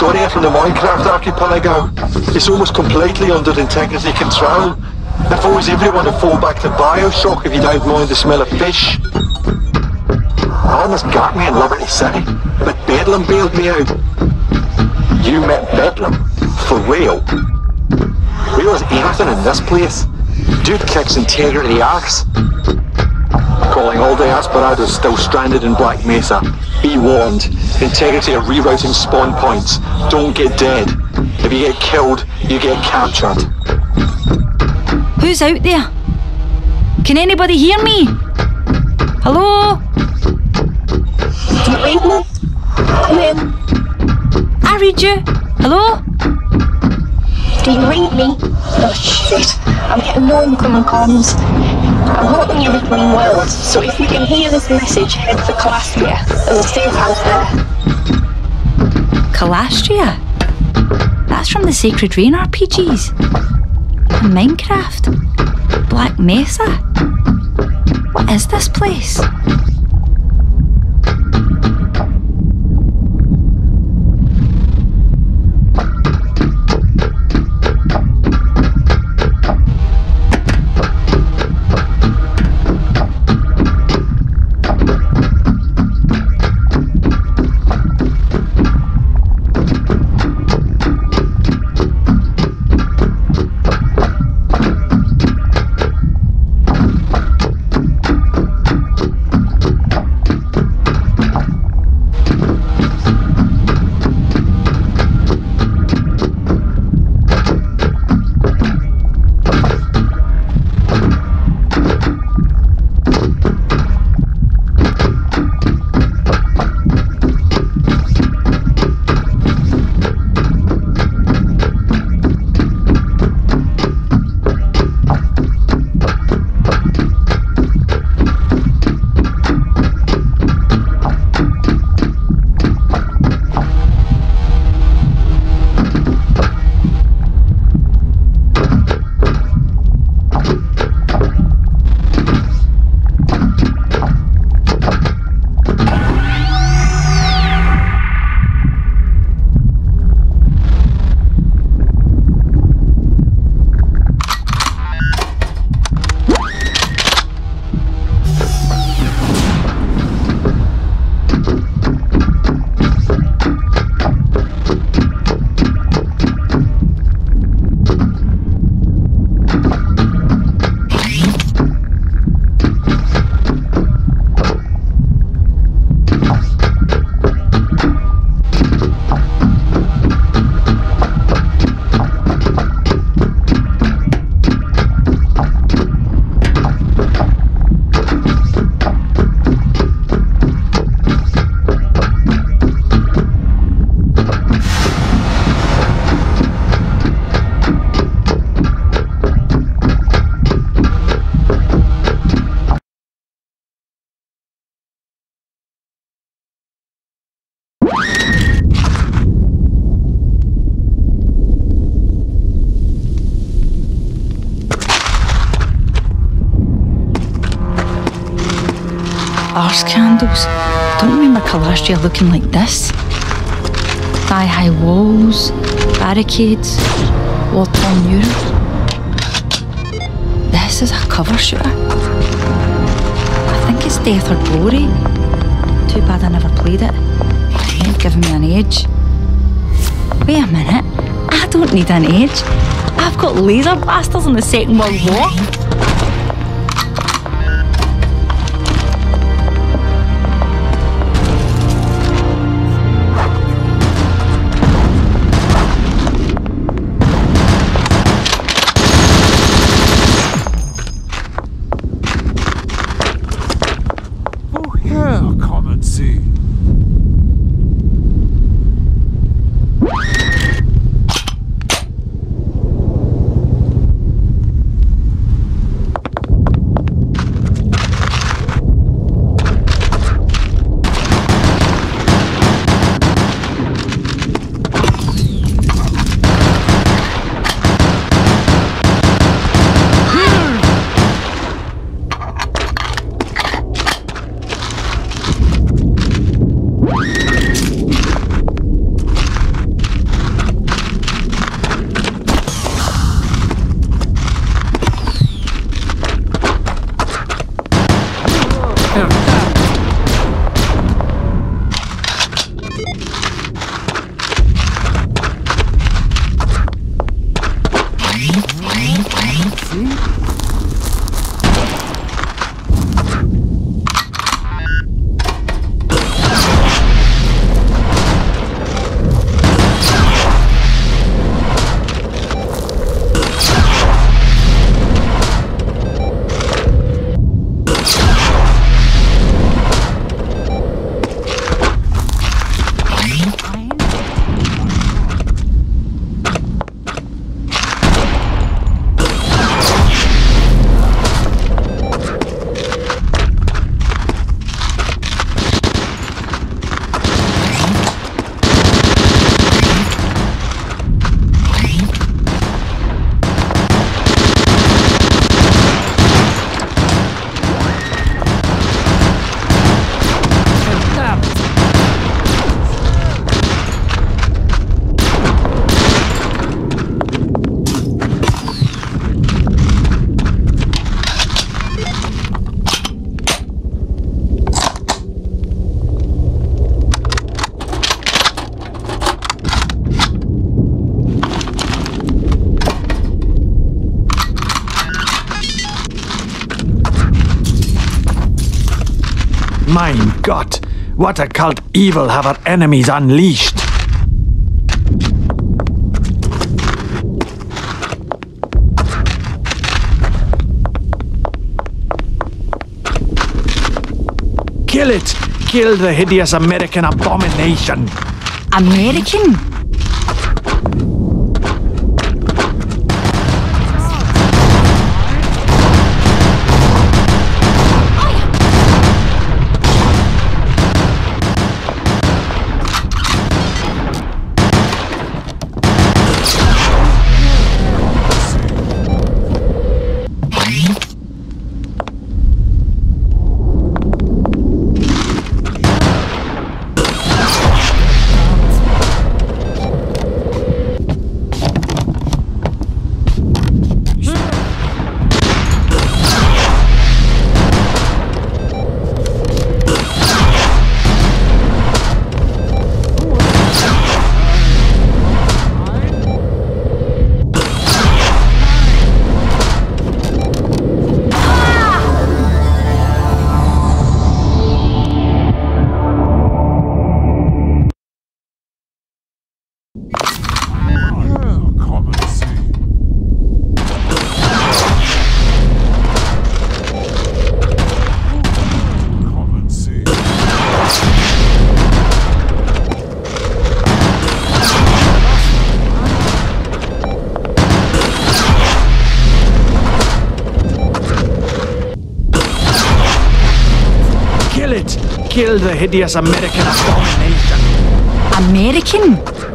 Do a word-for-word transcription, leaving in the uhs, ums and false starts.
Victoria from the Minecraft archipelago. It's almost completely under integrity control. Advise everyone to fall back to Bioshock if you don't mind the smell of fish. I almost got me in Liberty City, but Bedlam bailed me out. You met Bedlam? For real? Real as anything in this place? Dude kicks integrity axe. Calling all the aspirados still stranded in Black Mesa. Be warned, integrity are rerouting spawn points. Don't get dead. If you get killed, you get captured. Who's out there? Can anybody hear me? Hello? Do you read me? Come in. I read you. Hello? Do you read me? Oh shit, I'm getting no incoming comms. I'm hoping you're between worlds, so if you can hear this message, head for Calastria. There's a safe house there. Calastria? That's from the Sacred Rain R P Gs. And Minecraft. Black Mesa. What is this place? Arse candles. Don't remember Calastria looking like this. Thigh-high walls, barricades, war-torn murals. This is a cover shooter. I think it's Death or Glory. Too bad I never played it. You've given me an age. Wait a minute. I don't need an age. I've got laser blasters in the Second World War. Mein Gott, what occult evil have our enemies unleashed? Kill it! Kill the hideous American abomination! American? Kill the hideous American abomination! American?